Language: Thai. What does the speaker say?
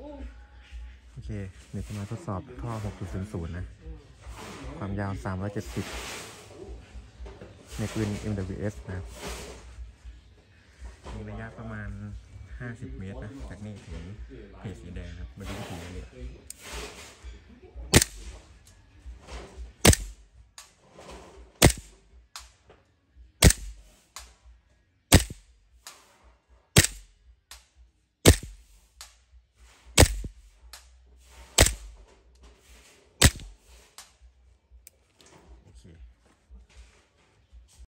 โอเคเดี๋ยวจะมาทดสอบท่อ 6.00 นะความยาว 370 ในปืน MWS นะมีระยะประมาณ 50 เมตรนะจากนี่ถึงเพจสีแดงครับมาดูวิธีกันเลย